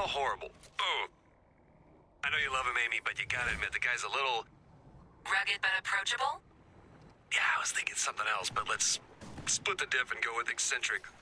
well, horrible. Boom. I know you love him, Amy, but you gotta admit, the guy's a little... Rugged but approachable? Yeah, I was thinking something else, but let's split the diff and go with eccentric.